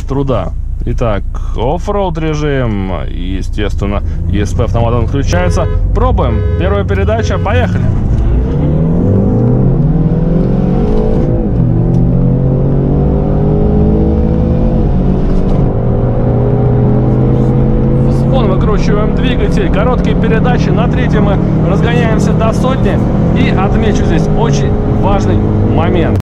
труда. Итак, оффроуд режим, естественно, ESP автоматом включается. Пробуем. Первая передача, поехали. Выкручиваем двигатель, короткие передачи, на третьей мы разгоняемся до 100. И отмечу здесь очень важный момент.